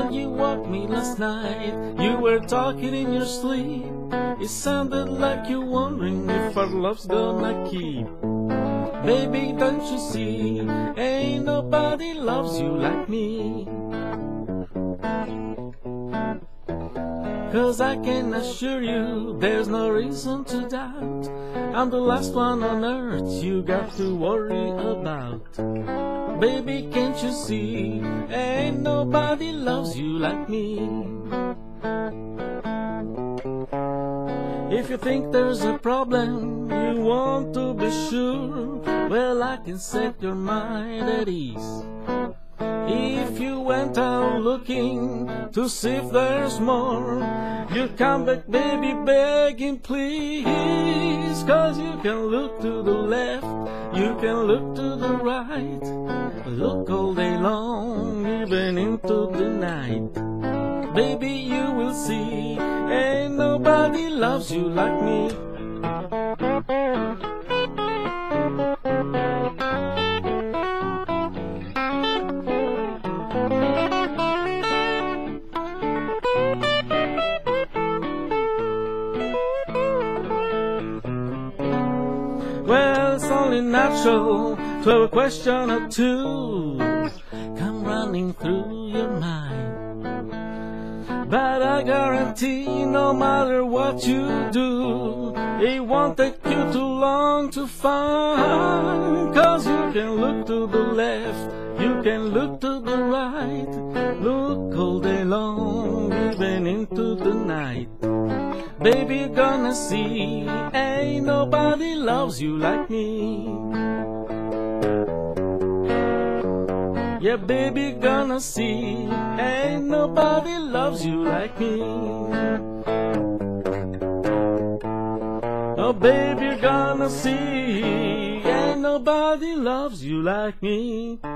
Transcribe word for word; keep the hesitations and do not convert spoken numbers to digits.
when you woke me last night, you were talking in your sleep. It sounded like you're wondering if our love's gonna keep. Baby, don't you see, ain't nobody loves you like me. Cause I can assure you, there's no reason to doubt, I'm the last one on earth you got to worry about. Baby, can't you see, ain't nobody loves you like me. If you think there's a problem, you want to be sure, well, I can set your mind at ease. If you went out looking to see if there's more, you come back, baby, begging please. Cause you can look to the left, you can look to the right, look all day long, even into the night. Baby, you will see, ain't nobody loves you like me. Well, it's only natural to have a question or two come running through your mind. But I guarantee no matter what you do, it won't take you too long to find. Cause you can look to the left, you can look to the right, look all day long, even into the night. Baby, you're gonna see, ain't nobody loves you like me. Yeah, baby, gonna see, ain't nobody loves you like me. Oh, baby, you're gonna see, ain't nobody loves you like me.